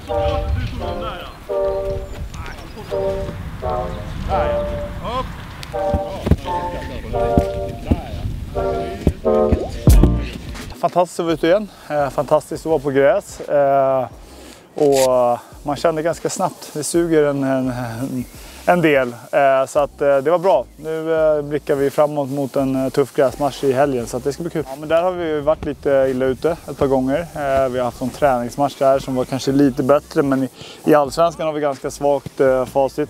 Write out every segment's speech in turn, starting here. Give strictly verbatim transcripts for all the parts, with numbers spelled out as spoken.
Fantastiskt att vara ute igen. Fantastiskt att vara på gräs. Och man kände ganska snabbt, det suger en, en, en del. Så att det var bra. Nu blickar vi framåt mot en tuff gräsmatch i helgen, så att det ska bli kul. Ja, men där har vi varit lite illa ute ett par gånger. Vi har haft en träningsmatch där som var kanske lite bättre, men i, i Allsvenskan har vi ganska svagt facit.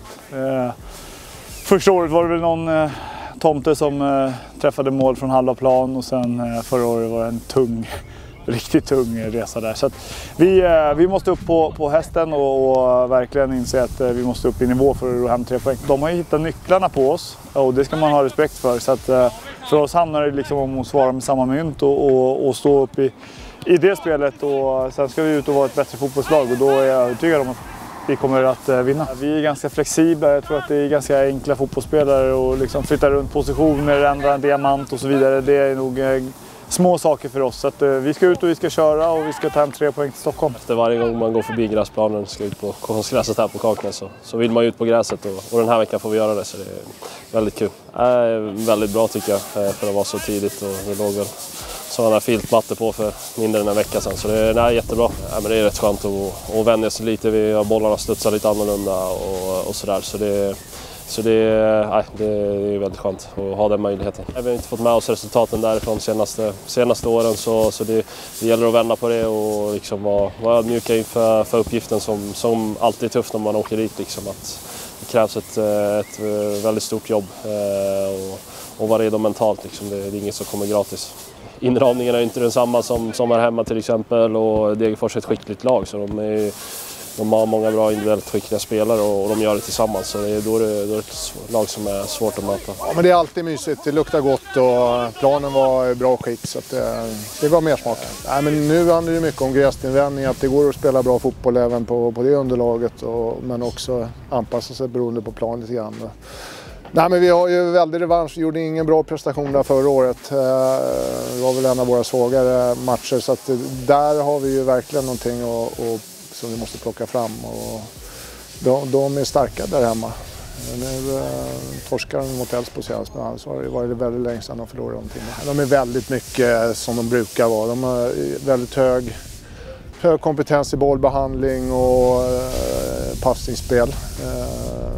Första året var det väl någon tomte som eh, träffade mål från halva plan, och sen eh, förra året var det en tung, riktigt tung resa där. Så att vi, eh, vi måste upp på, på hästen och, och verkligen inse att eh, vi måste upp i nivå för att ro hem tre poäng. De har ju hittat nycklarna på oss, och det ska man ha respekt för. Så att eh, för oss handlar det liksom om att svara med samma mynt och, och, och stå upp i, i det spelet. Och sen ska vi ut och vara ett bättre fotbollslag, och då är jag övertygad om att vi kommer att vinna. Vi är ganska flexibla, jag tror att det är ganska enkla fotbollsspelare och liksom flytta runt positioner, ändra en diamant och så vidare. Det är nog små saker för oss. Så att vi ska ut och vi ska köra och vi ska ta hem tre poäng till Stockholm. Efter varje gång man går förbi gräsplanen, ska ut på konstgräset här på Kaknäs, så, så vill man ut på gräset, och, och den här veckan får vi göra det, så det är väldigt kul. Det är väldigt bra tycker jag för att vara så tidigt, och det låg väl sådana filtmattor på för mindre än en vecka sedan, så det är, nej, jättebra. Ja, men det är rätt skönt att, att vänja sig lite, vi har bollarna studsar lite annorlunda och, och sådär, så det Så det, nej, det är väldigt skönt att ha den möjligheten. Vi har inte fått med oss resultaten därifrån de senaste, senaste åren, så, så det, det gäller att vända på det och liksom vara, vara ödmjuka inför för uppgiften som, som alltid är tufft när man åker dit. Liksom, att det krävs ett, ett väldigt stort jobb och, och vara redo mentalt. Liksom. Det, det är inget som kommer gratis. Inramningen är inte densamma som, som här hemma till exempel, och Degerfors är ett skickligt lag, så de är De har många bra individuellt skickliga spelare och de gör det tillsammans, så det är, då, är det, då är det ett lag som är svårt att möta. Ja, men det är alltid mysigt, det luktar gott och planen var i bra skick, så att det, det var mer smak. Nej, men nu handlar det mycket om gräsinvändning, att det går att spela bra fotboll även på, på det underlaget, och, men också anpassa sig beroende på plan lite grann. Nej, men vi har ju väldigt revansch, vi gjorde ingen bra prestation där förra året. Det var väl en av våra svagare matcher, så att där har vi ju verkligen någonting att, att som vi måste plocka fram, och de, de är starka där hemma. Nu eh, torskar de mot Elfsborg senast, men så har det varit väldigt länge sedan de förlorade någonting. De är väldigt mycket som de brukar vara. De har väldigt hög, hög kompetens i bollbehandling och eh, passningsspel. Eh,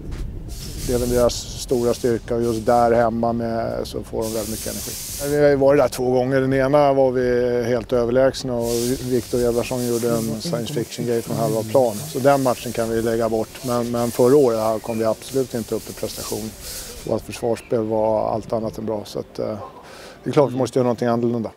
det är väl deras stora styrka, och just där hemma med, så får de väldigt mycket energi. Vi har ju varit där två gånger. Den ena var vi helt överlägsna, och Viktor Edvardsson gjorde en science fiction-grej från halva plan. Så den matchen kan vi lägga bort. Men, men förra året här kom vi absolut inte upp i prestation. Vårt försvarsspel var allt annat än bra. Så att, eh, det är klart att vi måste göra någonting annorlunda.